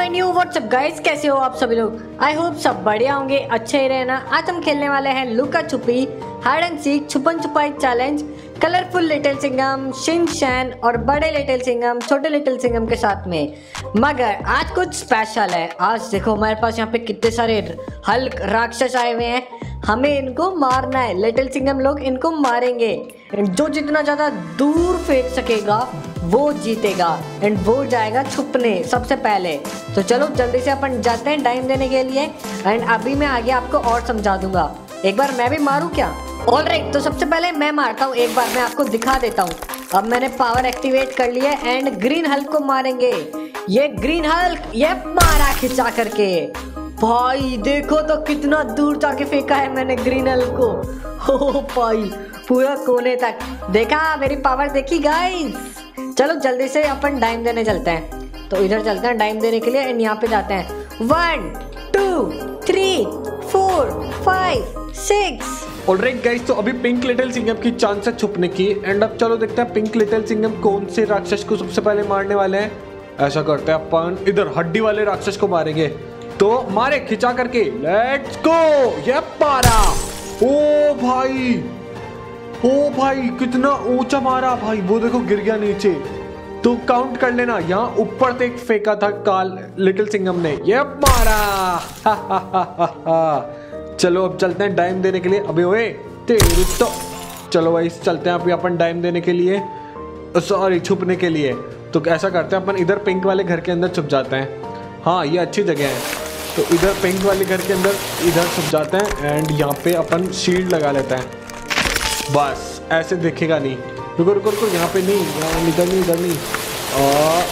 New WhatsApp guys, कैसे हो आप सभी लोग। आई होप सब बढ़िया होंगे, अच्छे ही रहना। आज हम खेलने वाले हैं लुका छुपी, हाइड एंड सीक, छुपन छुपाई challenge, colourful little Singham, Shin Chan और बड़े लिटिल सिंघम, छोटे लिटिल सिंघम के साथ में। मगर आज कुछ स्पेशल है। आज देखो हमारे पास यहाँ पे कितने सारे हल्क राक्षस आए हुए हैं, हमें इनको मारना है। लिटिल सिंघम लोग इनको मारेंगे। जो जितना ज्यादा दूर फेंक सकेगा वो जीतेगा एंड वो जाएगा छुपने सबसे पहले। तो चलो जल्दी से अपन जाते हैं टाइम देने के लिए एंड अभी मैं आगे आपको और समझा दूंगा। एक बार मैं भी मारूं क्या? ऑलराइट, तो सबसे पहले मैं मारता हूँ। एक बार मैं आपको दिखा देता हूँ। अब मैंने पावर एक्टिवेट कर लिया एंड ग्रीन हल्क को मारेंगे। ये ग्रीन हल्क ये मारा खिंचा करके। भाई देखो तो कितना दूर जाके फेंका है मैंने ग्रीन हल्क को। हो भाई पूरा कोने तक। देखा मेरी पावर देखी गाइस। चलो जल्दी से अपन डाइम देने चलते हैं। तो इधर चलते हैं डाइम देने के लिए एंड यहाँ पे जाते हैं। 1 2 3 4 5 6। ऑलराइट गाइस, तो अभी पिंक लिटिल सिंघम की चांस है छुपने की एंड अब चलो देखते हैं पिंक लिटिल सिंघम कौन से राक्षस को सबसे पहले मारने वाले हैं। ऐसा करते हैं अपन इधर हड्डी वाले राक्षस को मारेंगे। तो मारे खिंचा करके, लेट्स गो। ये मारा। ओ भाई कितना ऊंचा मारा भाई, वो देखो गिर गया नीचे। तो काउंट कर लेना, यहाँ ऊपर तक फेंका था काल लिटिल सिंघम ने। ये मारा। चलो अब चलते हैं डाइम देने के लिए। अबे ओए तेरी तो चलो भाई चलते हैं अभी अपन डाइम देने के लिए, सॉरी छुपने के लिए। तो ऐसा करते हैं अपन इधर पिंक वाले घर के अंदर छुप जाते हैं। हाँ ये अच्छी जगह है। तो इधर पिंक वाले घर के अंदर इधर छुप जाते हैं एंड यहाँ पे अपन शील्ड लगा लेते हैं। बस ऐसे दिखेगा नहीं। रुको रुको रुको, यहाँ पे नहीं, इधर नहीं, इधर नहीं, और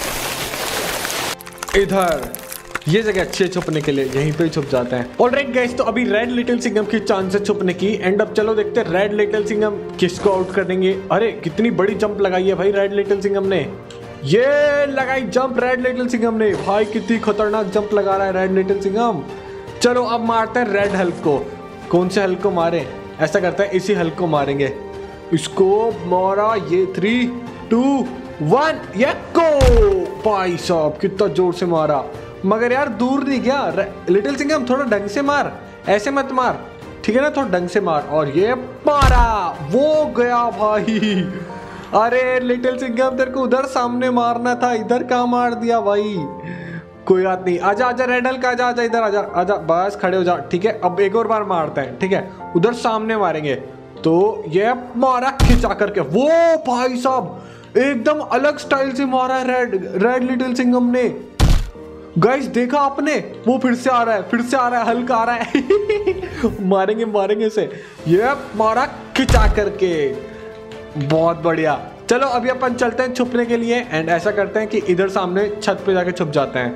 इधर। ये जगह अच्छी है छुपने के लिए, यहीं पे ही छुप जाते हैं। ऑलराइट गाइस, तो अभी रेड लिटिल सिंघम की चांस है छुपने की एंड अब चलो देखते हैं रेड लिटिल सिंघम किसको आउट कर देंगे। अरे कितनी बड़ी जंप लगाई है भाई रेड लिटिल सिंघम ने। ये लगाई जंप रेड लिटिल सिंघम ने। भाई कितनी खतरनाक जंप लगा रहा है रेड लिटिल सिंघम। चलो अब मारते हैं रेड हल्क को। कौन से हल्क को मारे? ऐसा करते हैं इसी हल्क को मारेंगे। इसको मारा, ये 3 2 1 ये को। भाई साहब कितना जोर से मारा, मगर यार दूर नहीं गया। लिटिल सिंघम थोड़ा ढंग से मार, ऐसे मत मार, ठीक है ना, थोड़ा ढंग से मार। और ये मारा, वो गया भाई। अरे लिटिल सिंघम तेरे को उधर सामने मारना था, इधर कहाँ मार दिया भाई। कोई बात नहीं, आजा आजा रेड हल्क, आजा आजा इधर आजा आजा, बस खड़े हो जा, ठीक है। अब एक और बार मारते हैं, ठीक है, उधर सामने मारेंगे। तो ये मारा खिंचा करके। वो भाई साहब एकदम अलग स्टाइल से मारा है रेड लिटिल सिंघम ने। गाइस देखा आपने, वो फिर से आ रहा है, फिर से आ रहा है, हल्क आ रहा है। मारेंगे मारेंगे इसे। ये मारा खिंचा करके, बहुत बढ़िया। चलो अभी अपन चलते हैं छुपने के लिए एंड ऐसा करते हैं कि इधर सामने छत पे जाके छुप जाते हैं।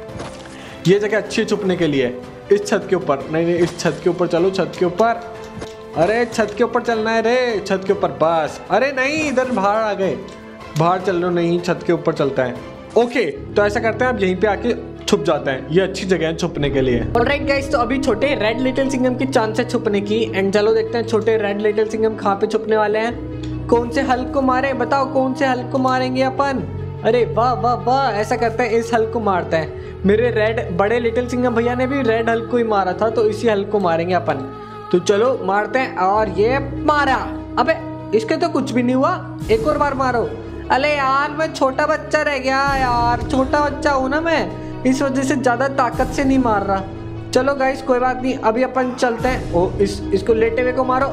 ये जगह अच्छी है छुपने के लिए। इस छत के ऊपर नहीं, इस छत के ऊपर चलो, छत के ऊपर। अरे छत के ऊपर चलना है रे, छत के ऊपर बस। अरे नहीं, इधर बाहर आ गए, बाहर चल लो, नहीं छत के ऊपर चलता है। ओके तो ऐसा करते हैं, अब यहीं पे आके छुप जाते हैं। ये अच्छी जगह है छुपने के लिए। ऑलराइट गाइस, तो अभी छोटे रेड लिटिल सिंघम की चांस है छुपने की एंड चलो देखते हैं छोटे रेड लिटिल सिंघम कहाँ पे छुपने वाले हैं। कौन से हल्क को मारे? बताओ कौन से हल्क को मारेंगे अपन? अरे वाह वाह वाह, ऐसा करते हैं इस हल्क को मारते हैं। मेरे बड़े लिटिल सिंघम भैया ने भी रेड हल्क को ही मारा था, तो इसी हल्क को मारेंगे अपन। तो चलो मारते हैं। और ये मारा। अबे इसके तो कुछ भी नहीं हुआ, एक और बार मारो। अरे यार मैं छोटा बच्चा रह गया यार, छोटा बच्चा हूँ ना मैं, इस वजह से ज्यादा ताकत से नहीं मार रहा। चलो गाइस कोई बात नहीं, अभी अपन चलते हैं। ओ इसको लेटे हुए को मारो।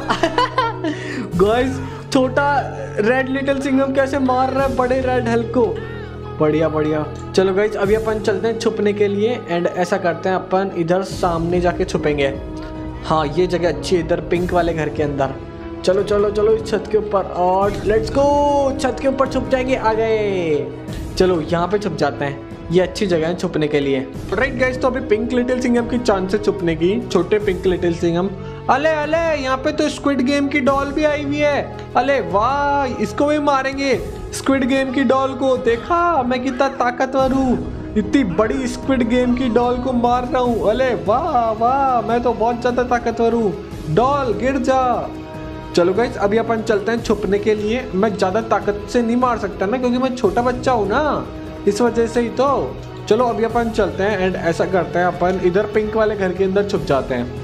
गाइस छोटा रेड लिटिल सिंघम कैसे मार रहा है बड़े रेड हल्क को। बढ़िया बढ़िया। चलो गाइस अभी अपन चलते हैं छुपने के लिए एंड ऐसा करते हैं अपन इधर सामने जाके छुपेंगे। हाँ ये जगह अच्छी है, इधर पिंक वाले घर के अंदर। चलो चलो चलो इस छत के ऊपर और लेट्स गो। छत के ऊपर छुप जाएंगे, आ गए। चलो यहाँ पे छुप जाते हैं, ये अच्छी जगह है छुपने के लिए। राइट गाइस, तो अभी पिंक लिटिल सिंघम की चांस है छुपने की, छोटे पिंक लिटिल सिंघम। अले अले यहाँ पे तो स्क्विड गेम की डॉल भी आई हुई है। अले वाह, इसको भी मारेंगे स्क्विड गेम की डॉल को। देखा मैं कितना ताकतवर हूँ, इतनी बड़ी स्क्विड गेम की डॉल को मार रहा हूँ। अले वाह वाह, मैं तो बहुत ज्यादा ताकतवर हूँ। डॉल गिर जा। चलो गाइस अभी अपन चलते हैं छुपने के लिए। मैं ज्यादा ताकत से नहीं मार सकता ना, क्योंकि मैं छोटा बच्चा हूँ ना, इस वजह से ही तो। चलो अभी अपन चलते हैं एंड ऐसा करते हैं, अपन इधर पिंक वाले घर के अंदर छुप जाते हैं।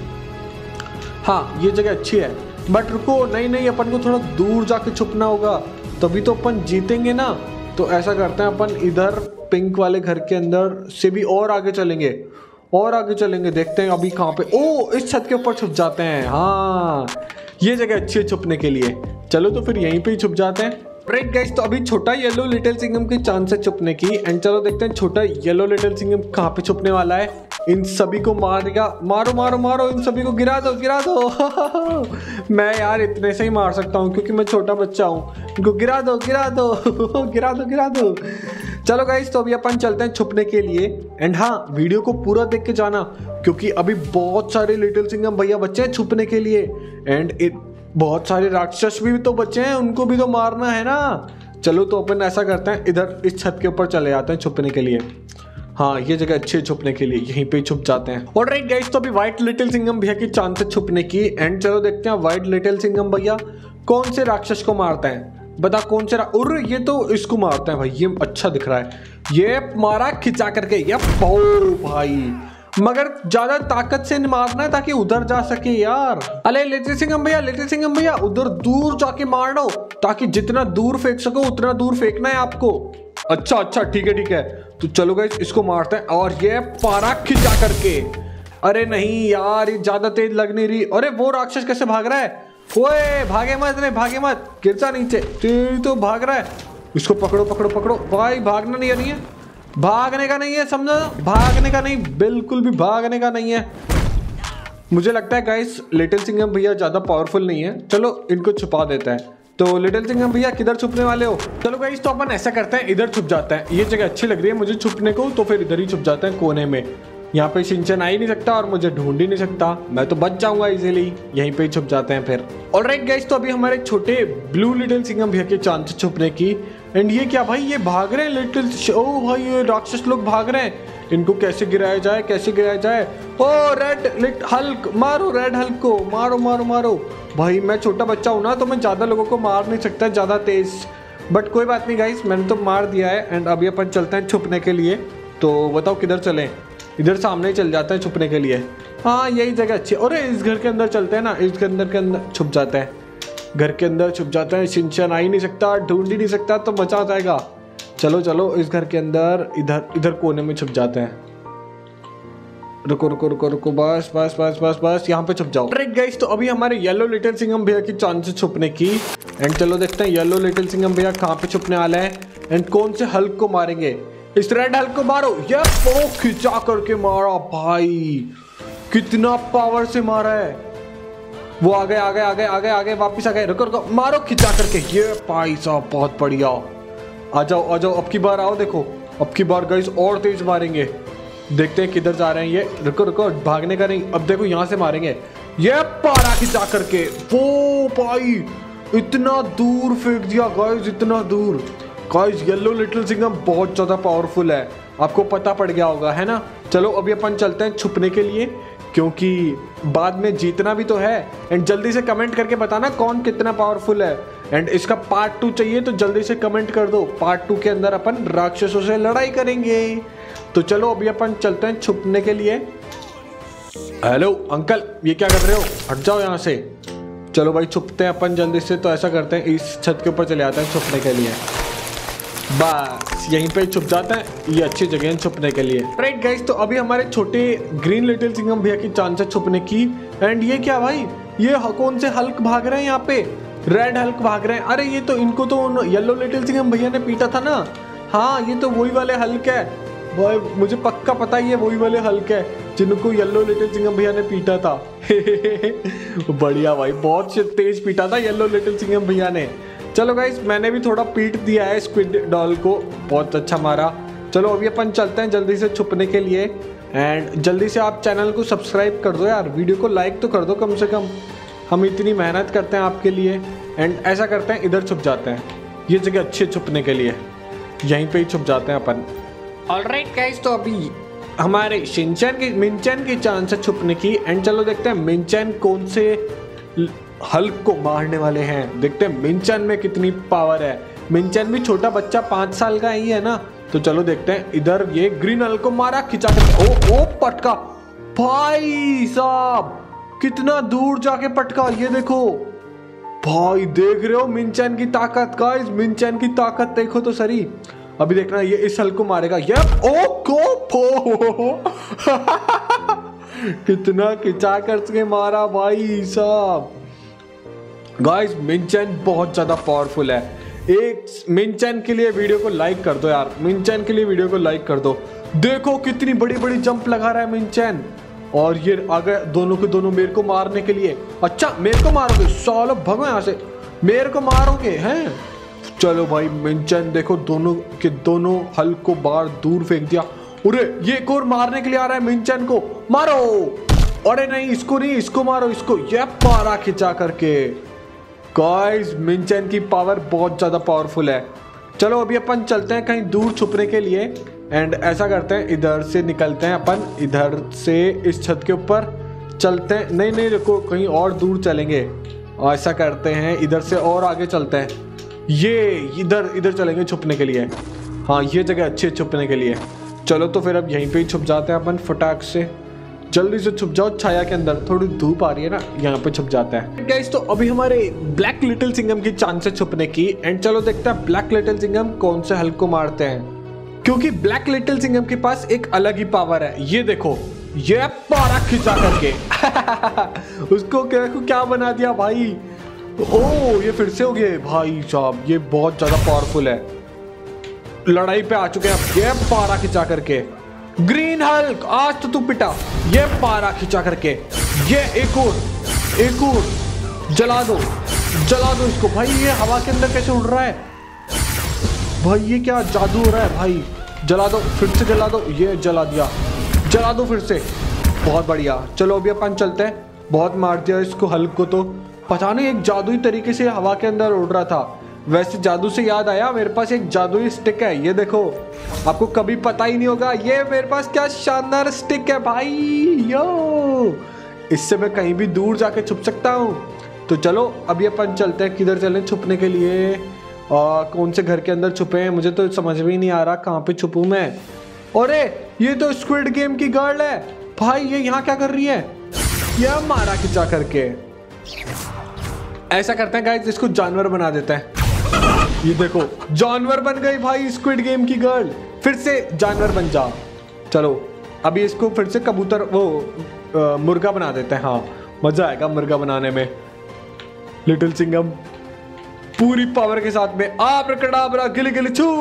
हाँ ये जगह अच्छी है, बट रुको, नहीं अपन को थोड़ा दूर जाके छुपना होगा, तभी तो अपन जीतेंगे ना। तो ऐसा करते हैं, अपन इधर पिंक वाले घर के अंदर से भी और आगे चलेंगे, देखते हैं अभी कहाँ पे। ओ इस छत के ऊपर छुप जाते हैं। हाँ ये जगह अच्छी है छुपने के लिए, चलो तो फिर यहीं पे ही छुप जाते हैं। राइट गाइस, तो अभी छोटा येलो लिटिल सिंघम की चांस है छुपने की, एंड चलो देखते हैं छोटा येलो लिटिल सिंघम कहाँ पे छुपने वाला है। इन सभी को मारेगा, मारो, इन सभी को गिरा दो। मैं यार इतने से ही मार सकता हूँ क्योंकि मैं छोटा बच्चा हूँ। इनको गिरा दो गिरा दो। चलो गाइस, तो अभी अपन चलते हैं छुपने के लिए, एंड हाँ वीडियो को पूरा देख के जाना क्योंकि अभी बहुत सारे लिटिल सिंघम भैया बच्चे हैं छुपने के लिए, एंड बहुत सारे राक्षस भी तो बच्चे हैं, उनको भी तो मारना है ना। चलो तो अपन ऐसा करते हैं, इधर इस छत के ऊपर चले जाते हैं छुपने के लिए। हाँ ये जगह अच्छी है छुपने के लिए, यहीं पे छुप जाते हैं। ऑलराइट गाइस, तो अभी व्हाइट लिटिल सिंघम भैया की चांस है छुपने की, एंड चलो देखते हैं व्हाइट लिटिल सिंघम भैया कौन से राक्षस को मारते हैं। बता कौन से ये तो इसको मारते हैं भाई, ये अच्छा दिख रहा है। ये मारा खिंचा करके, ये भाई, मगर ज्यादा ताकत से मारना है ताकि उधर जा सके यार। अरे लिटिल सिंघम भैया उधर दूर जाके मार दो, ताकि जितना दूर फेंक सको उतना दूर फेंकना है आपको। अच्छा ठीक है, तो चलो गाइस इसको मारते हैं, और ये पारा खिंचा करके। अरे नहीं यार, ये ज्यादा तेज लग नहीं रही। अरे वो राक्षस कैसे भाग रहा है? ओए भागे मत, गिर जा नीचे। तो भाग रहा है, इसको पकड़ो भाई। भागना नहीं है, भागने का नहीं है, समझो, भागने का नहीं, बिल्कुल भी भागने का नहीं है। मुझे लगता है गाइस लिटिल सिंघम भैया ज्यादा पावरफुल नहीं है, चलो इनको छुपा देता है। तो लिटिल सिंघम भैया किधर छुपने वाले हो? चलो गाइस, तो अपन ऐसा करते हैं, इधर छुप जाते हैं। ये जगह अच्छी लग रही है मुझे छुपने को, तो फिर इधर ही छुप जाते हैं कोने में। यहाँ पे शिनचैन आ ही नहीं सकता और मुझे ढूंढ ही नहीं सकता, मैं तो बच जाऊंगा इजीली। यहीं पे ही छुप जाते हैं फिर। ऑलराइट गाइस, तो अभी हमारे छोटे ब्लू लिटिल सिंघम भैया के चांस छुपने की, एंड ये क्या भाई, ये भाग रहे हैं लिटिल, ओ भाई ये राक्षस लोग भाग रहे हैं। इनको कैसे गिराया जाए? ओ रेड हल्क, मारो रेड हल्क को, मारो। भाई मैं छोटा बच्चा हूँ ना, तो मैं ज्यादा लोगों को मार नहीं सकता ज्यादा तेज, बट कोई बात नहीं गाइस, मैंने तो मार दिया है। एंड अभी अपन चलते हैं छुपने के लिए, तो बताओ किधर चलें? इधर सामने ही चल जाते हैं छुपने के लिए। हाँ यही जगह अच्छी है। अरे इस घर के अंदर चलते हैं ना, इस घर के अंदर छुप जाते हैं, घर के अंदर छुप जाते हैं। शिनचैन आ ही नहीं सकता, ढूंढ ही नहीं सकता, तो बचा जाएगा। चलो इस घर के अंदर इधर कोने में छुप जाते हैं। रुको, बस यहाँ पे छुप जाओ। राइट गाइस, तो अभी हमारे येलो लिटिल सिंघम भैया की चांस है छुपने की, एंड चलो देखते हैं येलो लिटिल सिंघम भैया कहाँ पे छुपने वाला है, एंड कौन से हल्क को मारेंगे। इस रेड हल्क को मारो, ये खिंचा करके मारा भाई, कितना पावर से मारा है। वो आगे वापिस आ गए। रुको, मारो खिंचा करके, ये भाई साहब बहुत बढ़िया। आ जाओ, अब की बार आओ, देखो अब की बार गाइस और तेज मारेंगे। देखते हैं किधर जा रहे हैं ये। रुको, भागने का नहीं, अब देखो यहाँ से मारेंगे। ये पारा खिंचा करके, वो भाई इतना दूर फेंक दिया गाइस, इतना दूर। गाइस येलो लिटिल सिंघम बहुत ज्यादा पावरफुल है, आपको पता पड़ गया होगा, है ना। चलो अभी अपन चलते हैं छुपने के लिए, क्योंकि बाद में जीतना भी तो है। एंड जल्दी से कमेंट करके बताना कौन कितना पावरफुल है, एंड इसका पार्ट 2 चाहिए तो जल्दी से कमेंट कर दो। पार्ट 2 के अंदर अपन राक्षसों से लड़ाई करेंगे। तो चलो अभी अपन चलते हैं छुपने के लिए। हेलो अंकल, ये क्या कर रहे हो? हट जाओ यहाँ से। चलो भाई छुपते हैं अपन जल्दी से। तो ऐसा करते हैं, इस छत के ऊपर चले आते हैं छुपने के लिए। बस यहीं पे छुप जाता है, ये अच्छी जगह है छुपने के लिए। राइट गाइस, तो अभी हमारे छोटे ग्रीन लिटिल सिंघम भैया की चांस है छुपने की, एंड ये क्या भाई, ये कौन से हल्क भाग रहे हैं यहाँ पे? रेड हल्क भाग रहे हैं। अरे ये तो इनको तो येलो लिटिल सिंघम भैया ने पीटा था ना। हाँ ये तो वही वाले हल्क है भाई, मुझे पक्का पता ही है वही वाले हल्क है जिनको येलो लिटिल सिंघम भैया ने पीटा था। बढ़िया भाई, बहुत तेज पीटा था येलो लिटिल सिंघम भैया ने। चलो गाइस, मैंने भी थोड़ा पीट दिया है स्क्विड डॉल को, बहुत अच्छा मारा। चलो अभी अपन चलते हैं जल्दी से छुपने के लिए, एंड जल्दी से आप चैनल को सब्सक्राइब कर दो यार, वीडियो को लाइक तो कर दो कम से कम, हम इतनी मेहनत करते हैं आपके लिए। एंड ऐसा करते हैं, इधर छुप जाते हैं, ये जगह अच्छी है छुपने के लिए, यहीं पे ही छुप जाते हैं अपन। ऑलराइट गाइस, तो अभी हमारे मिनचैन की चांस है छुपने की, एंड चलो देखते हैं मिनचैन कौन से हल्क को मारने वाले हैं। देखते हैं मिनचैन में कितनी पावर है। मिनचैन भी छोटा बच्चा 5 साल का ही है ना, तो चलो देखते हैं। इधर ये ग्रीन हल्क को मारा खिंचा कर, ओ पटका भाई साहब, कितना दूर जाके पटका। ये देखो भाई, देख रहे हो मिनचैन की ताकत गाइस, मिनचैन की ताकत देखो तो सही। अभी देखना ये इस हल्क को मारेगा। ये ओ को कितना खिंचा करके मारा भाई साहब। गाइस मिनचैन बहुत ज्यादा पावरफुल है। एक मिनचैन के लिए वीडियो को लाइक कर दो यार, मिनचैन के लिए वीडियो को लाइक कर दो। देखो कितनी बड़ी बड़ी जंप लगा रहा है मिनचैन। और ये आ गए दोनों के दोनों मेरे को मारने के लिए। अच्छा मेरे को मारोगे, सालो भगो यहाँ से, मेरे को मारोगे हैं। चलो भाई मिनचैन देखो दोनों के दोनों हल्क को बाहर दूर फेंक दिया। अरे ये एक और मारने के लिए आ रहा है मिनचैन को, मारो। अरे नहीं इसको नहीं, इसको मारो, इसको। ये मारा खिंचा करके। गाइस मिनचैन की पावर बहुत ज्यादा पावरफुल है। चलो अभी अपन चलते हैं कहीं दूर छुपने के लिए। एंड ऐसा करते हैं, इधर से निकलते हैं अपन, इधर से इस छत के ऊपर चलते हैं। नहीं नहीं रुको, कहीं और दूर चलेंगे। ऐसा करते हैं इधर से और आगे चलते हैं, ये इधर चलेंगे छुपने के लिए। हाँ ये जगह अच्छी है छुपने के लिए। चलो तो फिर अब यहीं पे ही छुप जाते हैं अपन फटाक से। जल्दी से छुप जाओ छाया के अंदर, थोड़ी धूप आ रही है ना, यहाँ पे छुप जाता है। गाइस तो अभी हमारे ब्लैक लिटिल सिंघम की चांस है छुपने की। एंड चलो देखते हैं ब्लैक लिटिल सिंघम कौन से हल्क को मारते हैं, क्योंकि ब्लैक लिटिल सिंघम के पास एक अलग ही पावर है। ये देखो ये पारा खिंचा करके उसको क्या बना दिया भाई। ओ ये फिर से हो गए भाई साहब, ये बहुत ज्यादा पावरफुल है। लड़ाई पे आ चुके हैं। ये पारा खिंचा करके ग्रीन हल्क आज तो तू पिटा। ये पारा खिंचा करके, ये एक और जला दो इसको। भाई ये हवा के अंदर कैसे उड़ रहा है भाई, ये क्या जादू हो रहा है भाई। जला दो, फिर से जला दो, ये जला दिया, जला दो फिर से, बहुत बढ़िया। चलो अभी अपन चलते हैं। बहुत मार दिया इसको हल्क को, तो पता नहीं एक जादुई तरीके से हवा के अंदर उड़ रहा था। वैसे जादू से याद आया, मेरे पास एक जादुई स्टिक है, ये देखो। आपको कभी पता ही नहीं होगा ये मेरे पास क्या शानदार स्टिक है भाई। यो इससे मैं कहीं भी दूर जाके छुप सकता हूँ। तो चलो अभी अपन चलते हैं, किधर चलें छुपने के लिए। कौन से घर के अंदर छुपे हैं, मुझे तो समझ में ही नहीं आ रहा कहाँ पे छुपूं मैं। अरे ये तो स्क्विड गेम की गर्ल है भाई, ये यहाँ क्या कर रही है। यह मारा खिंचा करके। ऐसा करते हैं गाइस, इसको जानवर बना देते हैं। ये देखो जानवर बन गई भाई स्क्विड गेम की गर्ल, फिर से जानवर बन जा। चलो अभी इसको फिर से कबूतर मुर्गा बना देते हैं। हाँ मजा आएगा मुर्गा बनाने में। लिटिल सिंघम पूरी पावर के साथ में आब्राकडाब्रा गिली गिली छू,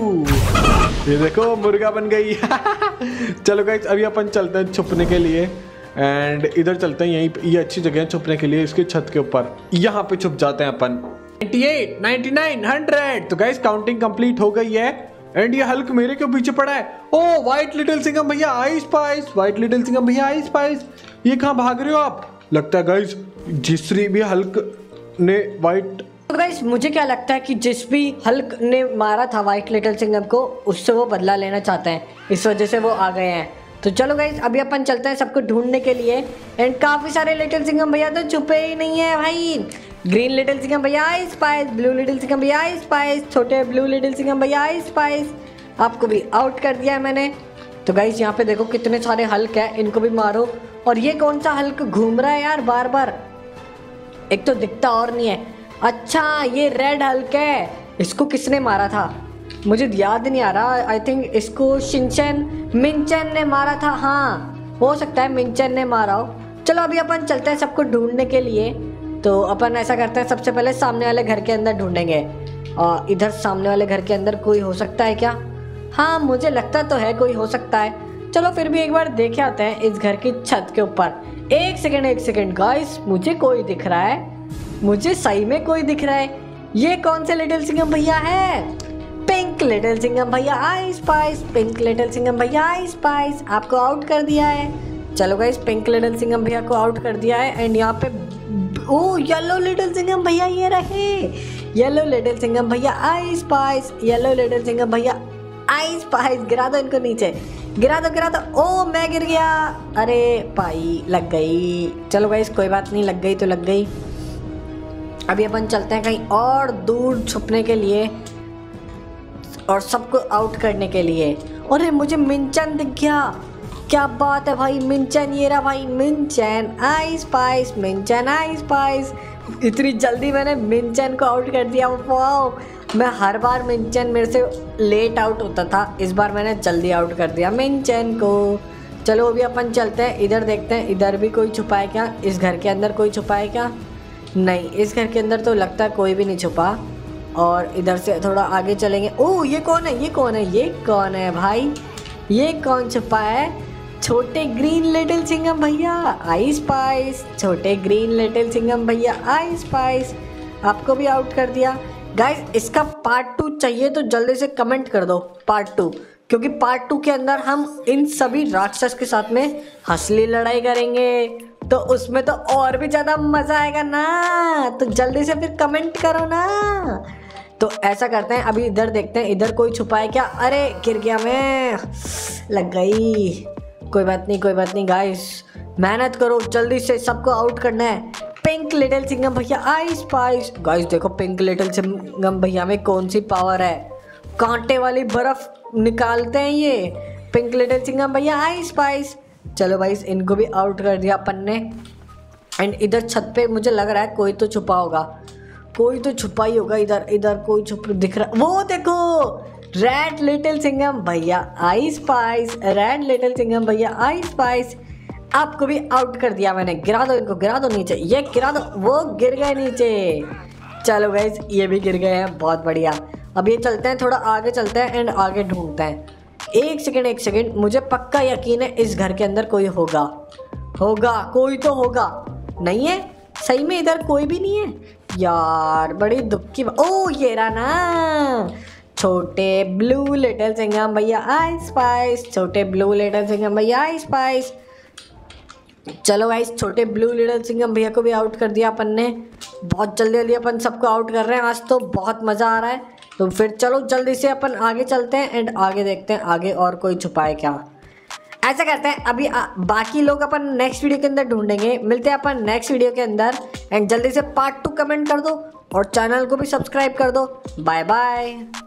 ये देखो मुर्गा बन गई। चलो गाइस अभी अपन चलते हैं छुपने के लिए। एंड इधर चलते हैं, यहीं ये अच्छी जगह है छुपने के लिए, इसके छत के ऊपर यहाँ पे छुप जाते हैं अपन। 98, 99, 100। तो गाइस काउंटिंग कंप्लीट हो गई है। एंड ये हल्क मेरे क्यों पीछे पड़ा है। ओ व्हाइट लिटिल सिंघम भैया I spice, white little Singham भैया आई स्पाइस, ये कहाँ भाग रहे हो आप। लगता है गाइस जिसरी भी हल्क ने व्हाइट, तो गाइस मुझे क्या लगता है कि जिस भी हल्क ने मारा था व्हाइट लिटिल सिंघम को, उससे वो बदला लेना चाहते हैं, इस वजह से वो आ गए हैं। तो चलो गाइस अभी अपन चलते हैं सबको ढूंढने के लिए। एंड काफी सारे लिटिल सिंघम भैया तो छुपे ही नहीं है भाई। ग्रीन लिटिल सिंघम भैया I spice, blue little Singham भैया आई स्पाइस, छोटे ब्लू लिटिल सिंघम भैया आई स्पाइस, आपको भी आउट कर दिया है मैंने। तो गाइस यहाँ पे देखो कितने सारे हल्क है, इनको भी मारो। और ये कौन सा हल्क घूम रहा है यार बार बार, एक तो दिखता और नहीं है। अच्छा ये रेड हल्क है, इसको किसने मारा था मुझे याद नहीं आ रहा। आई थिंक इसको मिनचैन ने मारा था। हाँ हो सकता है मिनचैन ने मारा हो। चलो अभी अपन चलते हैं सबको ढूंढने के लिए। तो अपन ऐसा करते हैं, सबसे पहले सामने वाले घर के अंदर ढूंढेंगे। और इधर सामने वाले घर के अंदर कोई हो सकता है क्या। हाँ मुझे लगता तो है कोई हो सकता है। चलो फिर भी एक बार देखे आते हैं इस घर की छत के ऊपर। एक सेकेंड गाइस, मुझे कोई दिख रहा है, मुझे सही में कोई दिख रहा है। ये कौन से लिटिल सिंघम भैया है। पिंक लिटिल सिंघम भैया I spice, pink little Singham भैया आई स्पाइस, आपको आउट कर दिया है। चलो गाइस पिंक लिटिल सिंघम भैया को आउट कर दिया है। एंड यहाँ पे ओ येलो लिटिल सिंघम भैया ये रहे, येलो लिटिल सिंघम भैया I spice, yellow little Singham भैया आई स्पाइस। गिरा दो इनको नीचे, गिरा दो। ओ मैं गिर गया, अरे भाई लग गई। चलो गाइस कोई बात नहीं, लग गई तो लग गई। अभी अपन चलते हैं कहीं और दूर छुपने के लिए। और सबको आउट करने के लिए। अरे मुझे मिनचैन दिख गया, क्या बात है भाई, मिनचैन ये रहा भाई, मिनचैन आई स्पाइस, मिनचैन आई स्पाइस। इतनी जल्दी मैंने मिनचैन को आउट कर दिया, वाओ। मैं हर बार मिनचैन मेरे से लेट आउट होता था, इस बार मैंने जल्दी आउट कर दिया मिनचैन को। चलो अभी अपन चलते हैं, इधर देखते हैं इधर भी कोई छुपा है क्या, इस घर के अंदर कोई छुपा है क्या? नहीं, इस घर के अंदर तो लगता है कोई भी नहीं छुपा। और इधर से थोड़ा आगे चलेंगे। ओह ये कौन है, ये कौन है, ये कौन है भाई, ये कौन छुपा है? छोटे ग्रीन लिटिल सिंघम भैया आई स्पाइस, छोटे ग्रीन लिटिल सिंघम भैया आई स्पाइस। आपको भी आउट कर दिया। गाइस इसका पार्ट 2 चाहिए तो जल्दी से कमेंट कर दो पार्ट 2, क्योंकि पार्ट 2 के अंदर हम इन सभी राक्षस के साथ में असली लड़ाई करेंगे, तो उसमें तो और भी ज़्यादा मज़ा आएगा ना। तो जल्दी से फिर कमेंट करो ना। तो ऐसा करते हैं, अभी इधर देखते हैं इधर कोई छुपा है क्या। अरे गिर गया मैं, लग गई। कोई बात नहीं, कोई बात नहीं गाइस, मेहनत करो, जल्दी से सबको आउट करना है। पिंक लिटिल सिंघम भैया आई स्पाइस। गाइस देखो पिंक लिटिल सिंघम भैया में कौन सी पावर है, कांटे वाली बर्फ निकालते हैं ये। पिंक लिटिल सिंघम भैया आई स्पाइस। चलो भाई इनको भी आउट कर दिया अपन ने। एंड इधर छत पे मुझे लग रहा है कोई तो छुपा होगा, कोई तो छुपा ही होगा। इधर इधर कोई छुप दिख रहा, वो देखो रेड लिटिल सिंघम भैया I spice, red little Singham भैया आई स्पाइस। आपको भी आउट कर दिया मैंने। गिरा दो इनको, गिरा दो नीचे, ये गिरा दो, वो गिर गए नीचे। चलो गाइस ये भी गिर गए हैं, बहुत बढ़िया। अब ये चलते हैं, थोड़ा आगे चलते हैं एंड आगे ढूंढते हैं। एक सेकंड, मुझे पक्का यकीन है इस घर के अंदर कोई होगा, कोई तो होगा। नहीं है सही में, इधर कोई भी नहीं है यार, बड़ी दुख की। ओ ये रहा ना, छोटे ब्लू लिटिल सिंघम भैया आई स्पाइस, छोटे ब्लू लिटिल सिंघम भैया आई स्पाइस। चलो गाइस छोटे ब्लू लिटिल सिंघम भैया को भी आउट कर दिया अपन ने। बहुत जल्दी जल्दी अपन सबको आउट कर रहे हैं, आज तो बहुत मज़ा आ रहा है। तो फिर चलो जल्दी से अपन आगे चलते हैं एंड आगे देखते हैं आगे और कोई छुपा है क्या। ऐसा करते हैं अभी बाकी लोग अपन नेक्स्ट वीडियो के अंदर ढूंढेंगे। मिलते हैं अपन नेक्स्ट वीडियो के अंदर एंड जल्दी से पार्ट 2 कमेंट कर दो और चैनल को भी सब्सक्राइब कर दो। Bye bye.